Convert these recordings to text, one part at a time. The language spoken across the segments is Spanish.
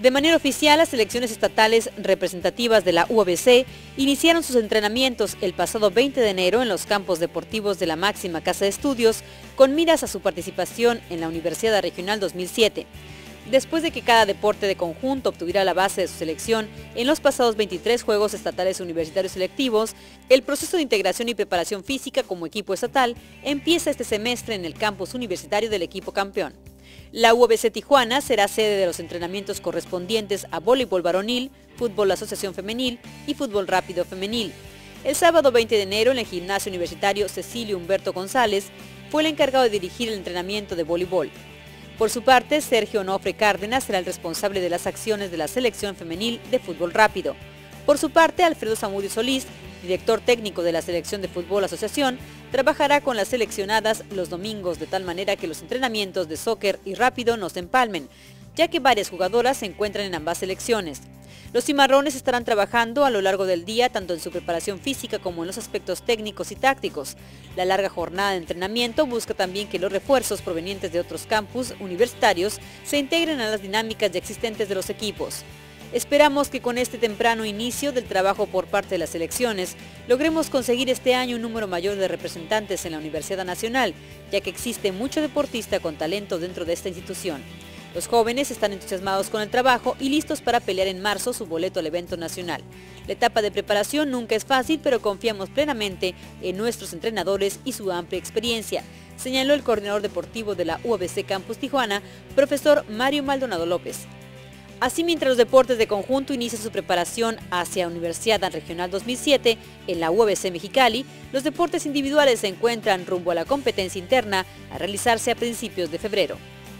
De manera oficial, las selecciones estatales representativas de la UABC iniciaron sus entrenamientos el pasado 20 de enero en los campos deportivos de la máxima casa de estudios, con miras a su participación en la Universidad Regional 2007. Después de que cada deporte de conjunto obtuviera la base de su selección en los pasados 23 Juegos Estatales Universitarios Selectivos, el proceso de integración y preparación física como equipo estatal empieza este semestre en el campus universitario del equipo campeón. La UABC Tijuana será sede de los entrenamientos correspondientes a voleibol varonil, fútbol asociación femenil y fútbol rápido femenil. El sábado 20 de enero en el gimnasio universitario Cecilio Humberto González fue el encargado de dirigir el entrenamiento de voleibol. Por su parte, Sergio Onofre Cárdenas será el responsable de las acciones de la selección femenil de fútbol rápido. Por su parte, Alfredo Zamudio Solís, director técnico de la selección de fútbol asociación, trabajará con las seleccionadas los domingos de tal manera que los entrenamientos de soccer y rápido no se empalmen, ya que varias jugadoras se encuentran en ambas selecciones. Los cimarrones estarán trabajando a lo largo del día tanto en su preparación física como en los aspectos técnicos y tácticos. La larga jornada de entrenamiento busca también que los refuerzos provenientes de otros campus universitarios se integren a las dinámicas ya existentes de los equipos. Esperamos que con este temprano inicio del trabajo por parte de las selecciones, logremos conseguir este año un número mayor de representantes en la Universidad Nacional, ya que existe mucho deportista con talento dentro de esta institución. Los jóvenes están entusiasmados con el trabajo y listos para pelear en marzo su boleto al evento nacional. La etapa de preparación nunca es fácil, pero confiamos plenamente en nuestros entrenadores y su amplia experiencia, señaló el coordinador deportivo de la UABC Campus Tijuana, profesor Mario Maldonado López. Así, mientras los deportes de conjunto inician su preparación hacia Universidad Regional 2007 en la UABC Mexicali, los deportes individuales se encuentran rumbo a la competencia interna a realizarse a principios de febrero.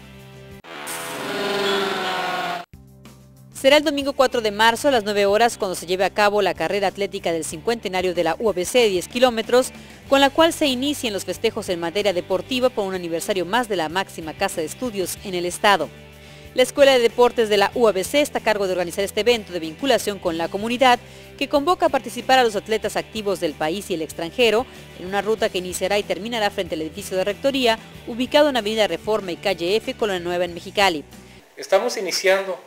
Será el domingo 4 de marzo a las 9 horas cuando se lleve a cabo la carrera atlética del cincuentenario de la UABC de 10 kilómetros, con la cual se inician los festejos en materia deportiva por un aniversario más de la máxima casa de estudios en el estado. La Escuela de Deportes de la UABC está a cargo de organizar este evento de vinculación con la comunidad que convoca a participar a los atletas activos del país y el extranjero en una ruta que iniciará y terminará frente al edificio de Rectoría, ubicado en Avenida Reforma y Calle F, Colonia Nueva en Mexicali. Estamos iniciando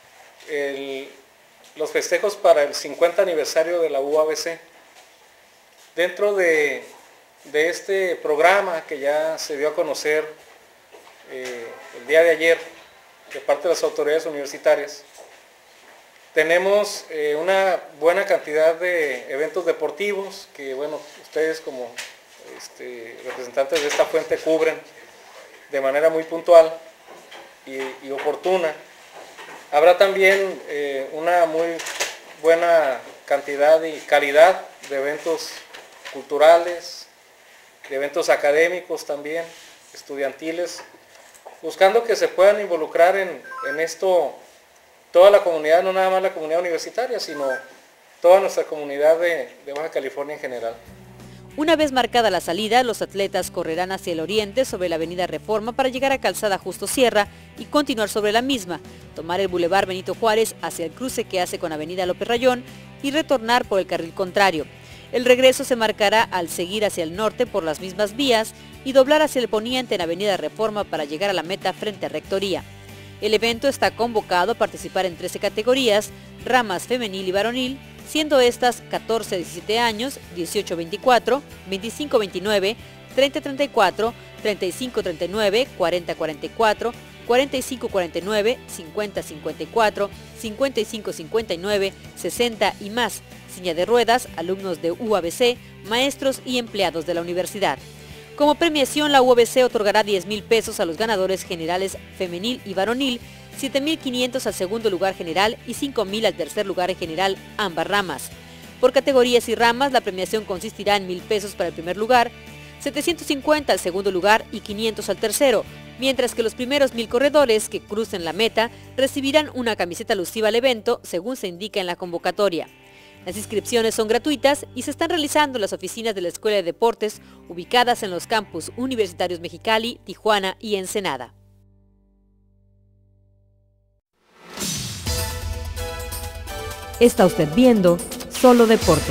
los festejos para el 50 aniversario de la UABC. Dentro de este programa que ya se dio a conocer el día de ayer, de parte de las autoridades universitarias, tenemos una buena cantidad de eventos deportivos que, bueno, ustedes como representantes de esta fuente cubren de manera muy puntual y oportuna. Habrá también una muy buena cantidad y calidad de eventos culturales, de eventos académicos también, estudiantiles, buscando que se puedan involucrar en esto toda la comunidad, no nada más la comunidad universitaria, sino toda nuestra comunidad de Baja California en general. Una vez marcada la salida, los atletas correrán hacia el oriente sobre la avenida Reforma para llegar a Calzada Justo Sierra y continuar sobre la misma, tomar el Boulevard Benito Juárez hacia el cruce que hace con avenida López Rayón y retornar por el carril contrario. El regreso se marcará al seguir hacia el norte por las mismas vías y doblar hacia el poniente en avenida Reforma para llegar a la meta frente a Rectoría. El evento está convocado a participar en 13 categorías, ramas femenil y varonil, siendo estas 14-17 años, 18-24, 25-29, 30-34, 35-39, 40-44, 45-49, 50-54, 55-59, 60 y más, silla de ruedas, alumnos de UABC, maestros y empleados de la universidad. Como premiación, la UABC otorgará 10,000 pesos a los ganadores generales femenil y varonil, 7,500 al segundo lugar general y 5,000 al tercer lugar en general, ambas ramas. Por categorías y ramas, la premiación consistirá en 1,000 pesos para el primer lugar, 750 al segundo lugar y 500 al tercero, mientras que los primeros 1,000 corredores que crucen la meta recibirán una camiseta alusiva al evento, según se indica en la convocatoria. Las inscripciones son gratuitas y se están realizando en las oficinas de la Escuela de Deportes, ubicadas en los campus universitarios Mexicali, Tijuana y Ensenada. Está usted viendo Solo Deporte.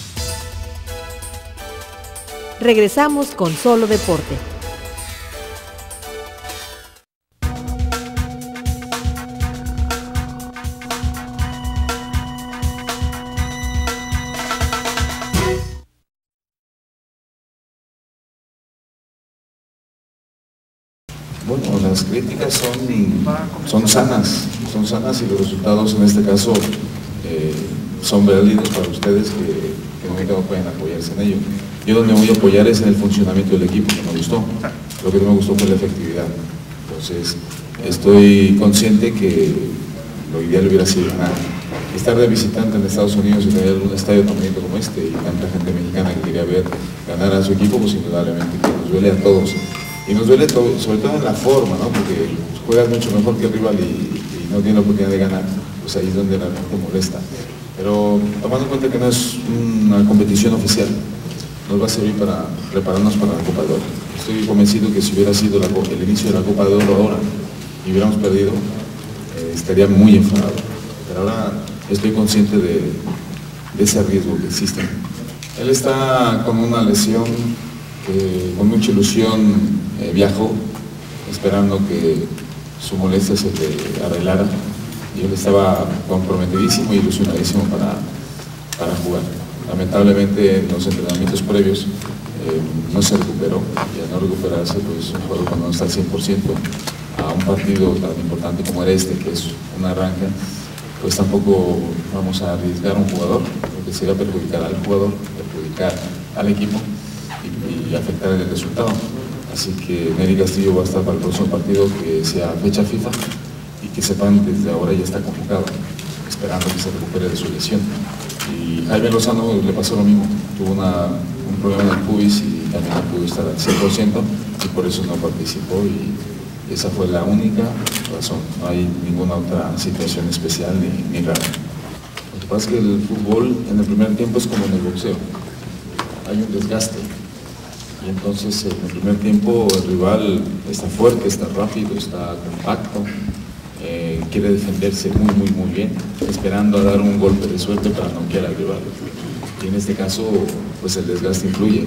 Regresamos con Solo Deporte. críticas son sanas y los resultados en este caso son válidos para ustedes que no pueden apoyarse en ello. Yo donde voy a apoyar es en el funcionamiento del equipo, que me gustó. Lo que no me gustó fue la efectividad. Entonces, estoy consciente que lo ideal hubiera sido estar de visitante en Estados Unidos y tener un estadio tan bonito como este y tanta gente mexicana que quería ver ganar a su equipo, pues indudablemente que nos duele a todos. Y nos duele todo, sobre todo en la forma, ¿no? Porque juegas mucho mejor que el rival y no tiene la oportunidad de ganar, pues ahí es donde la gente molesta. Pero tomando en cuenta que no es una competición oficial, nos va a servir para prepararnos para la Copa de Oro. Estoy convencido que si hubiera sido el inicio de la Copa de Oro ahora y hubiéramos perdido, estaría muy enfadado. Pero ahora estoy consciente de ese riesgo que existe. Él está con una lesión que con mucha ilusión viajó, esperando que su molestia se le arreglara. Y él estaba comprometidísimo y ilusionadísimo para jugar. Lamentablemente en los entrenamientos previos no se recuperó, y al no recuperarse, pues un jugador cuando no está al 100% a un partido tan importante como era este, que es un arranque, pues tampoco vamos a arriesgar a un jugador, porque sería perjudicar al jugador, perjudicar al equipo y afectar el resultado. Así que Nery Castillo va a estar para el próximo partido, que sea fecha FIFA, y que sepan desde ahora ya está convocado, esperando que se recupere de su lesión. Y Jaime Lozano le pasó lo mismo, tuvo un problema en el pubis y también no pudo estar al 100% y por eso no participó, y esa fue la única razón. No hay ninguna otra situación especial ni rara. Lo que pasa es que el fútbol en el primer tiempo es como en el boxeo, hay un desgaste. Y entonces en el primer tiempo el rival está fuerte, está rápido, está compacto, quiere defenderse muy bien, esperando a dar un golpe de suerte para noquear al rival. Y en este caso, pues el desgaste influye.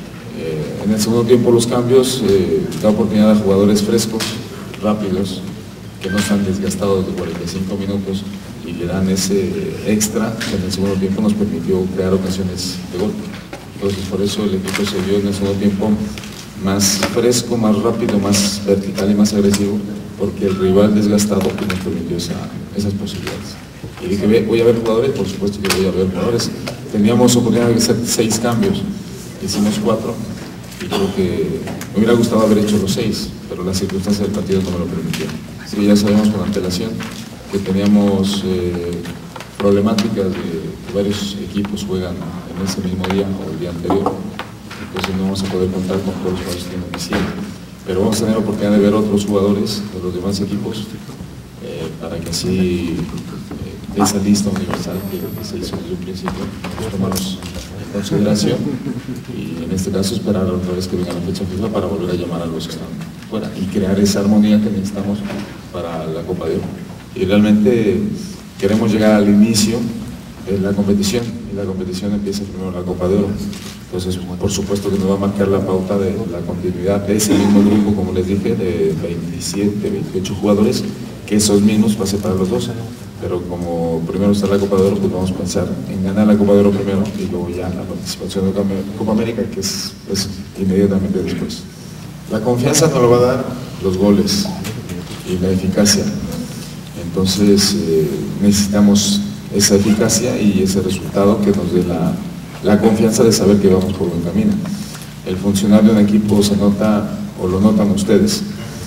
En el segundo tiempo los cambios da oportunidad a jugadores frescos, rápidos, que no están desgastados de 45 minutos y le dan ese extra que en el segundo tiempo nos permitió crear ocasiones de gol. Entonces por eso el equipo se vio en el segundo tiempo más fresco, más rápido, más vertical y más agresivo, porque el rival desgastado pues, nos permitió esas posibilidades. Y dije, voy a ver jugadores, por supuesto que voy a ver jugadores. Teníamos oportunidad de hacer 6 cambios, hicimos 4, y creo que me hubiera gustado haber hecho los 6, pero las circunstancias del partido no me lo permitieron. Sí, ya sabemos con antelación que teníamos problemáticas de que varios equipos juegan en ese mismo día o el día anterior, entonces no vamos a poder contar con todos los jugadores que tienen diciembre. Pero vamos a tener la oportunidad de ver otros jugadores de los demás equipos para que así esa lista universal que se hizo desde un principio tomarnos en consideración y en este caso esperar a los jugadores que vengan a la fecha FIFA para volver a llamar a los que están fuera y crear esa armonía que necesitamos para la Copa de Oro. Y realmente queremos llegar al inicio de la competición y la competición empieza primero la Copa de Oro. Entonces, por supuesto que nos va a marcar la pauta de la continuidad de ese mismo grupo, como les dije, de 27, 28 jugadores, que esos mismos va a ser para los 12. Pero como primero está la Copa de Oro, pues vamos a pensar en ganar la Copa de Oro primero y luego ya la participación de la Copa América, que es inmediatamente después. La confianza nos lo va a dar los goles y la eficacia. Entonces, necesitamos esa eficacia y ese resultado que nos dé la confianza de saber que vamos por buen camino. El funcionar de un equipo se nota, o lo notan ustedes,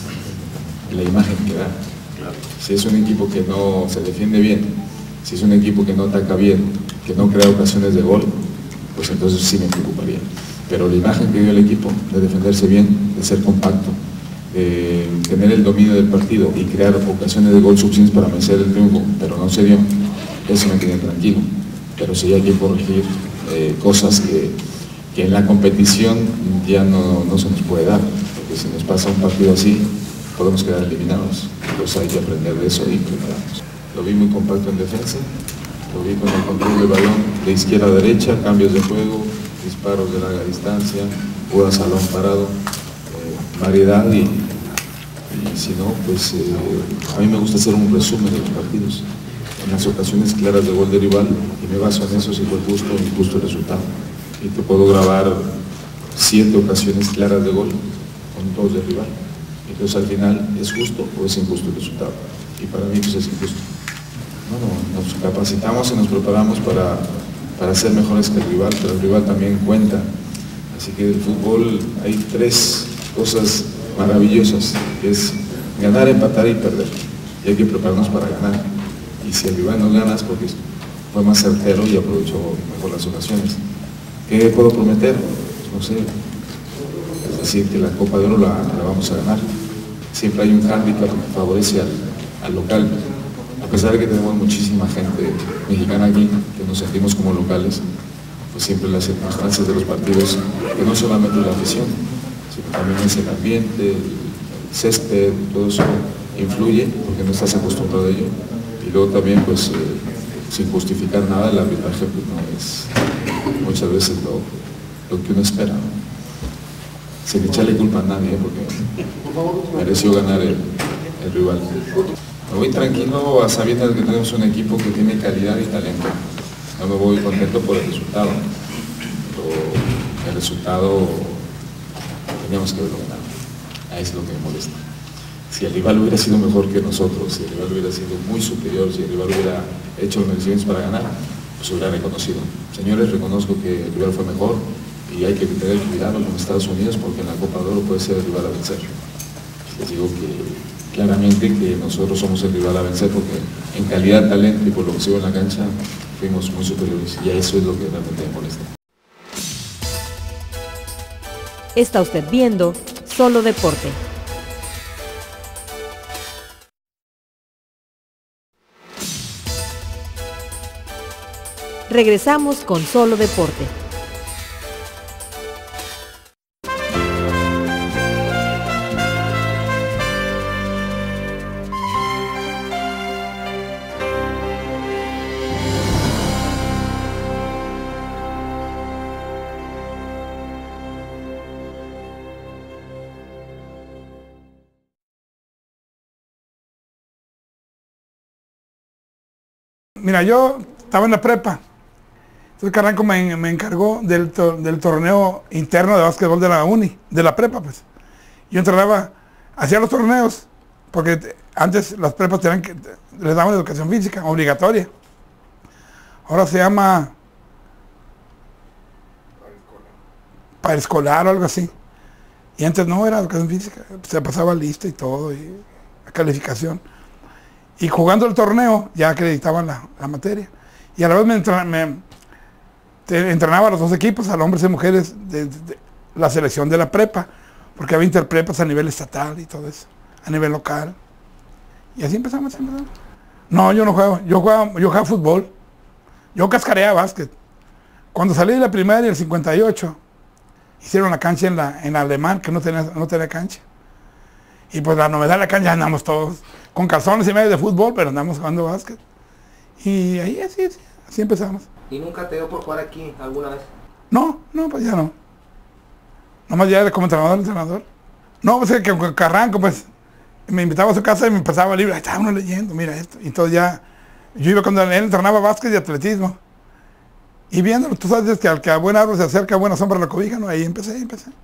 la imagen que da. Si es un equipo que no se defiende bien, si es un equipo que no ataca bien, que no crea ocasiones de gol, pues entonces sí me preocuparía. Pero la imagen que dio el equipo de defenderse bien, de ser compacto, de tener el dominio del partido y crear ocasiones de gol suficientes para vencer el triunfo, pero no se dio, eso me tiene tranquilo. Pero sí hay que corregir cosas que en la competición ya no se nos puede dar, porque si nos pasa un partido así, podemos quedar eliminados. Entonces hay que aprender de eso y prepararnos. Lo vi muy compacto en defensa, lo vi con el control del balón de izquierda a derecha, cambios de juego, disparos de larga distancia, jugadas a balón parado, variedad y si no, pues a mí me gusta hacer un resumen de los partidos. En las ocasiones claras de gol de rival y me baso en eso si fue justo o injusto el resultado. Y te puedo grabar 7 ocasiones claras de gol con 2 de rival. Entonces al final, ¿es justo o es injusto el resultado? Y para mí pues es injusto. Bueno, nos capacitamos y nos preparamos para ser mejores que el rival, pero el rival también cuenta. Así que el fútbol hay 3 cosas maravillosas, que es ganar, empatar y perder. Y hay que prepararnos para ganar. Y si el rival no gana es porque fue más certero y aprovechó mejor las ocasiones. ¿Qué puedo prometer? Pues no sé. Es decir, que la Copa de Oro la vamos a ganar. Siempre hay un hándicap que favorece al local. A pesar de que tenemos muchísima gente mexicana aquí, que nos sentimos como locales, pues siempre las circunstancias de los partidos, que no solamente la afición, sino también es el ambiente, el césped, todo eso influye, porque no estás acostumbrado a ello. Y luego también, pues, sin justificar nada, el arbitraje pues, no es muchas veces lo que uno espera, ¿no? Sin echarle culpa a nadie, porque mereció ganar el rival. Me voy tranquilo a sabiendas de que tenemos un equipo que tiene calidad y talento. No me voy contento por el resultado, pero el resultado teníamos que haberlo ganado. Ahí es lo que me molesta. Si el rival hubiera sido mejor que nosotros, si el rival hubiera sido muy superior, si el rival hubiera hecho los merecimientos para ganar, pues hubiera reconocido. Señores, reconozco que el rival fue mejor y hay que tener cuidado con Estados Unidos porque en la Copa de Oro puede ser el rival a vencer. Les digo que claramente que nosotros somos el rival a vencer porque en calidad, talento y por lo que se ve en la cancha fuimos muy superiores y a eso es lo que realmente me molesta. Está usted viendo Solo Deporte. Regresamos con Solo Deporte. Mira, yo estaba en la prepa, entonces Carranco me encargó del torneo interno de básquetbol de la uni, de la prepa pues. Yo entrenaba, hacía los torneos, porque antes las prepas les daban educación física obligatoria. Ahora se llama paraescolar o algo así. Y antes no era educación física, se pasaba lista y todo, y la calificación. Y jugando el torneo ya acreditaban la materia. Y a la vez entrenaba a los 2 equipos, a los hombres y mujeres de la selección de la prepa, porque había interprepas a nivel estatal y todo eso, a nivel local. Y así empezamos. No, yo no juego, yo jugaba fútbol. Yo cascareaba básquet. Cuando salí de la primaria en el 58, hicieron la cancha en Alemán, que no tenía cancha. Y pues la novedad de la cancha andamos todos con calzones y medio de fútbol, pero andamos jugando básquet. Y ahí así empezamos. ¿Y nunca te dio por jugar aquí alguna vez? No, pues ya no. Nomás ya era como entrenador. No, pues que Carranco, pues, me invitaba a su casa y me empezaba el libro, ahí estaba uno leyendo, mira esto. Y entonces ya, yo iba cuando él entrenaba básquet y atletismo. Y viéndolo, tú sabes que al que a buen árbol se acerca, a buena sombra la cobija, ¿no? Ahí empecé.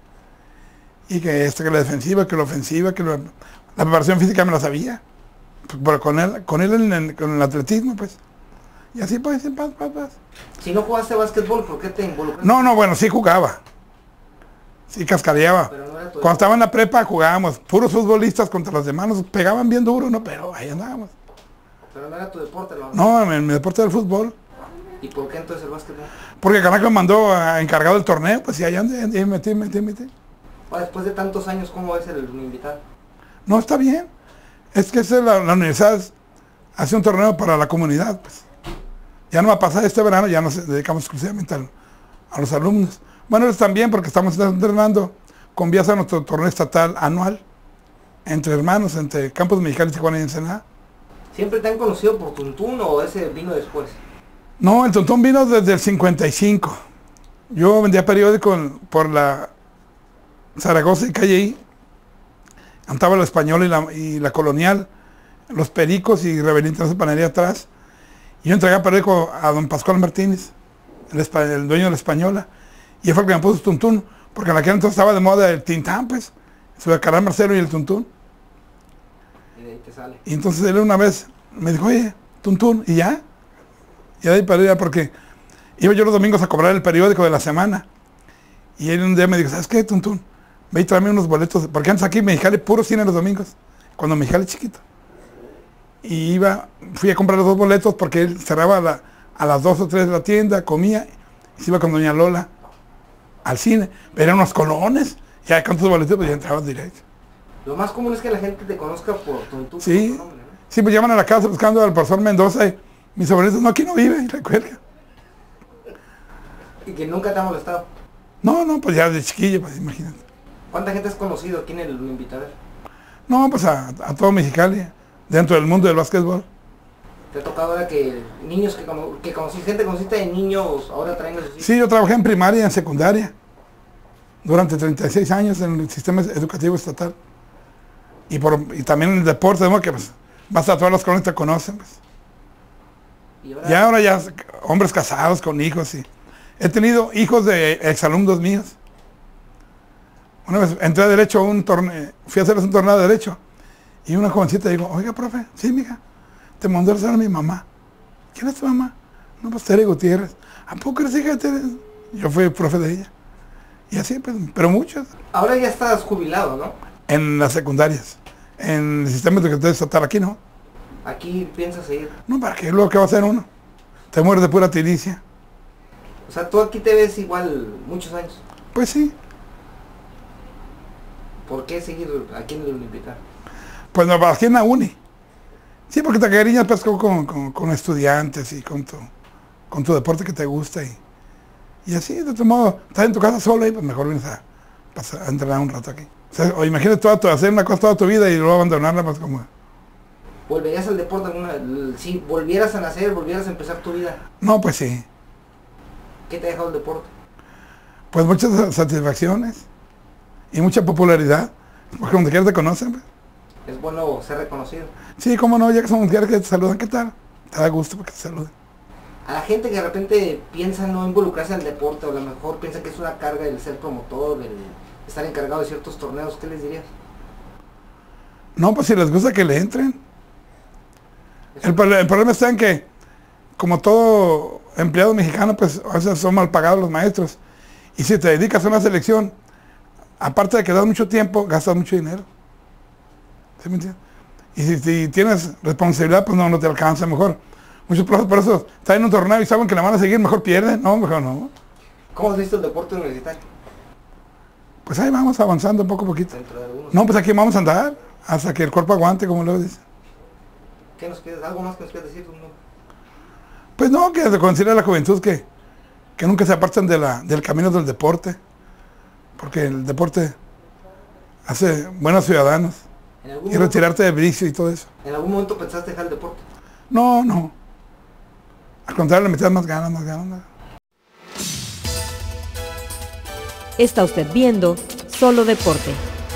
Y que la defensiva, que la ofensiva, la preparación física me la sabía. Pero con él con el atletismo, pues. Y así pues, paz. Si no jugaste básquetbol, ¿por qué te involucraste? No, bueno, sí jugaba. Sí cascareaba. Pero no era tu Cuando estaba en la prepa jugábamos, puros futbolistas contra los demás, nos pegaban bien duro, ¿no? Pero ahí andábamos. Pero no era tu deporte, ¿no? No, mi deporte era el fútbol. ¿Y por qué entonces el básquetbol? Porque Carranco me mandó encargado del torneo, pues y allá me metí. Después de tantos años, ¿cómo ves el invitado? No, está bien. Es que la universidad hace un torneo para la comunidad, pues. Ya no va a pasar este verano, ya nos dedicamos exclusivamente a los alumnos. Bueno, ellos también, porque estamos entrenando con vías a nuestro torneo estatal anual, entre hermanos, entre Campos Mexicanos, Tijuana y Ensenada. ¿Siempre te han conocido por Tuntún o ese vino después? No, el Tuntún vino desde el 55. Yo vendía periódico por la Zaragoza y Calle I. Andaba la Española y la Colonial, los Pericos y Rebelitas de Panadería atrás. Y yo entregaba periódico a don Pascual Martínez, el dueño de la Española. Y él fue el que me puso Tuntún, porque en aquel entonces estaba de moda el Tintán, pues. Su Canal Marcelo y el Tuntún. te sale. Y entonces él una vez me dijo, oye, Tuntún, ¿y ya? Y de ahí para allá, porque iba yo los domingos a cobrar el periódico de la semana. Y él un día me dijo, ¿sabes qué, Tuntún? Ve y tráeme unos boletos, porque antes aquí en Mexicali puro cine los domingos, cuando Mexicali chiquito. Y fui a comprar los 2 boletos porque él cerraba a las 2 o 3 de la tienda, comía, y se iba con doña Lola al cine. Pero eran unos colones, ya con tus boletos pues ya entrabas directo. Lo más común es que la gente te conozca por Tuntún, Sí, por tu nombre, ¿no? sí, pues llaman a la casa buscando al profesor Mendoza y mis sobrinitos, no, aquí no vive, y le cuelga. Y que nunca te ha molestado. No, pues ya de chiquillo, pues imagínate. ¿Cuánta gente has conocido aquí en el Invitadero? No, pues a todo Mexicali, dentro del mundo del básquetbol. ¿Te ha tocado ahora que niños que conociste, gente conociste de niños, ahora traen a sus hijos? Sí, yo trabajé en primaria y en secundaria durante 36 años en el sistema educativo estatal. Y también en el deporte, ¿no? Que pues, vas a todas las colonias te conocen. Pues. Y ahora ya hombres casados con hijos. Y he tenido hijos de exalumnos míos. Una vez entré a Derecho a un torneo, fui a hacerles un torneo de Derecho. Y una jovencita digo, oiga, profe, sí, mija, te mandó a hacer a mi mamá. ¿Quién es tu mamá? No, pues Tere Gutiérrez. ¿A poco eres hija de Tere? Yo fui profe de ella. Y así, pues, pero muchos. Ahora ya estás jubilado, ¿no? En las secundarias. En el sistema educativo estatal aquí, ¿no? Aquí piensas seguir. No, ¿para qué? Luego, ¿qué va a hacer uno? Te mueres de pura tiricia. O sea, tú aquí te ves igual muchos años. Pues sí. ¿Por qué seguir aquí en el Invitadero? Pues no, aquí en la uni. Sí, porque te cariñas pues, con estudiantes y con tu deporte que te gusta. Y así, de tu modo, estás en tu casa solo y pues mejor vienes a entrenar un rato aquí. O sea, o imagínate hacer una cosa toda tu vida y luego abandonarla pues como... ¿Volverías al deporte si volvieras a nacer, volvieras a empezar tu vida? No, pues sí. ¿Qué te ha dejado el deporte? Pues muchas satisfacciones y mucha popularidad. Porque donde quiera te conocen. Pues. Es bueno ser reconocido. Sí, cómo no, ya que son mujeres que te saludan, ¿qué tal? Te da gusto porque te saluden. A la gente que de repente piensa no involucrarse en el deporte, o a lo mejor piensa que es una carga el ser promotor, el estar encargado de ciertos torneos, ¿qué les dirías? No, pues si les gusta que le entren. El problema está en que, como todo empleado mexicano, pues a veces son mal pagados los maestros. Y si te dedicas a una selección, aparte de que das mucho tiempo, gastas mucho dinero. ¿Sí me entiendes? Y si tienes responsabilidad, pues no te alcanza mejor. Muchos profes por eso están en un torneo y saben que la van a seguir, mejor pierden. No, mejor no. ¿Cómo has visto el deporte universitario? Pues ahí vamos avanzando poco a poquito. Dentro de algunos. No, pues aquí vamos a andar hasta que el cuerpo aguante, como luego dice. ¿Qué nos quieres? ¿Algo más que nos quieres decir? No. Pues no, que se considera a la juventud que nunca se aparten del camino del deporte. Porque el deporte hace buenos ciudadanos. Y retirarte de vicio y todo eso. ¿En algún momento pensaste dejar el deporte? No. Al contrario, le metías más ganas. Está usted viendo Solo Deporte.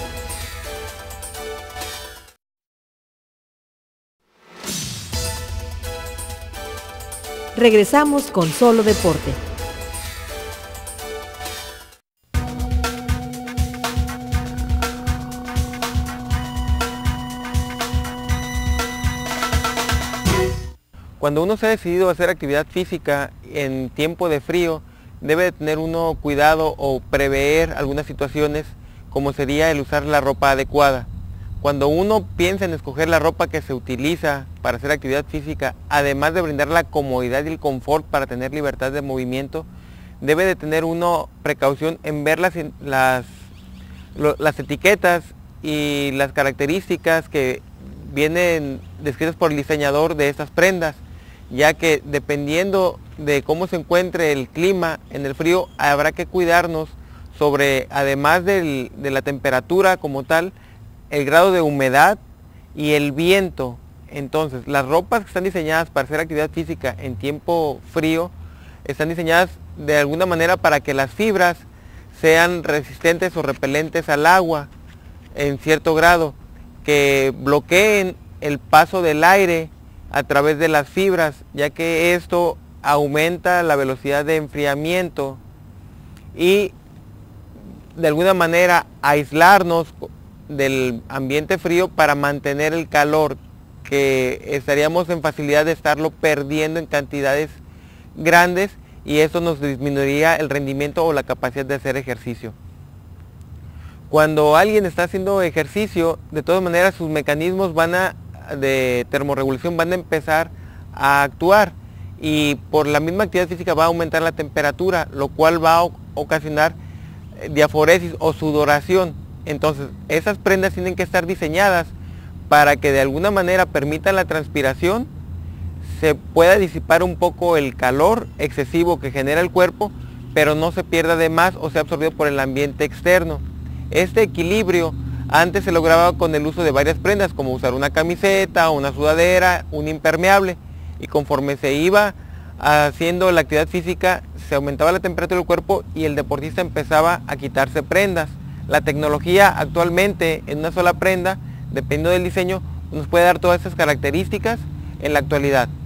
Regresamos con Solo Deporte. Cuando uno se ha decidido a hacer actividad física en tiempo de frío, debe de tener uno cuidado o prever algunas situaciones, como sería el usar la ropa adecuada. Cuando uno piensa en escoger la ropa que se utiliza para hacer actividad física, además de brindar la comodidad y el confort para tener libertad de movimiento, debe de tener uno precaución en ver las etiquetas y las características que vienen descritas por el diseñador de estas prendas, ya que dependiendo de cómo se encuentre el clima en el frío, habrá que cuidarnos sobre, además de la temperatura como tal, el grado de humedad y el viento. Entonces, las ropas que están diseñadas para hacer actividad física en tiempo frío, están diseñadas de alguna manera para que las fibras sean resistentes o repelentes al agua en cierto grado, que bloqueen el paso del aire a través de las fibras, ya que esto aumenta la velocidad de enfriamiento y de alguna manera aislarnos del ambiente frío para mantener el calor, que estaríamos en facilidad de estarlo perdiendo en cantidades grandes, y eso nos disminuiría el rendimiento o la capacidad de hacer ejercicio. Cuando alguien está haciendo ejercicio, de todas maneras sus mecanismos de termorregulación van a empezar a actuar, y por la misma actividad física va a aumentar la temperatura, lo cual va a ocasionar diaforesis o sudoración. Entonces esas prendas tienen que estar diseñadas para que de alguna manera permitan la transpiración, se pueda disipar un poco el calor excesivo que genera el cuerpo, pero no se pierda de más o sea absorbido por el ambiente externo. Este equilibrio antes se lograba con el uso de varias prendas, como usar una camiseta, una sudadera, un impermeable, y conforme se iba haciendo la actividad física se aumentaba la temperatura del cuerpo y el deportista empezaba a quitarse prendas. La tecnología actualmente en una sola prenda, dependiendo del diseño, nos puede dar todas esas características en la actualidad.